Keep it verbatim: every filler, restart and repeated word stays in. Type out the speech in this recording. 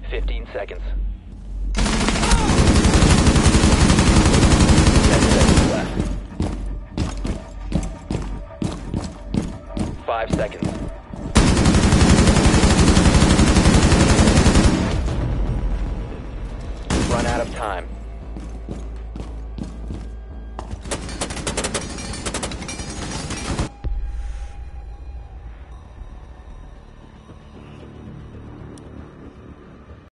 Fifteen seconds. Ten seconds left. Five seconds. Run out of time.